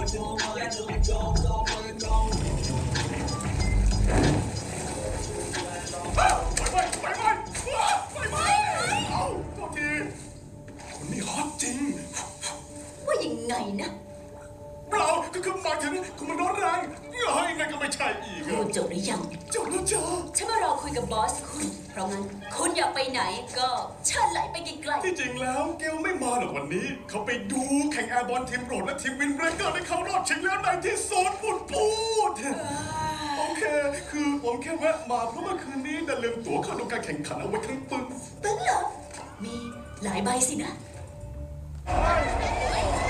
นี่ฮอตจริงว่ายังไงนะเปล่าก็คือหมายถึงคุณมันร้อนแรงเฮ้ยนั่นก็ไม่ใช่อีกพูดจบหรือยังจบแล้วจ้าฉันมารอคุยกับบอสคุณเพราะงั้นคุณอยากไปไหนก็เชิญไหลไปไกลๆที่จริงแล้วเกลไม่มาหรอกวันนี้เขาไปดูแข่งแอร์บอลทีมโปรดและทีมวินเบรกเกอร์ในเข้ารอบชิงแล้วในที่สุดพูดโอเคคือผมแค่แวะมาเพราะเมื่อคืนนี้ดันลืมตั๋วเข้าดูการแข่งขันเอาไว้ทั้งปึ้งตึ้งเหรอมีหลายใบสินะ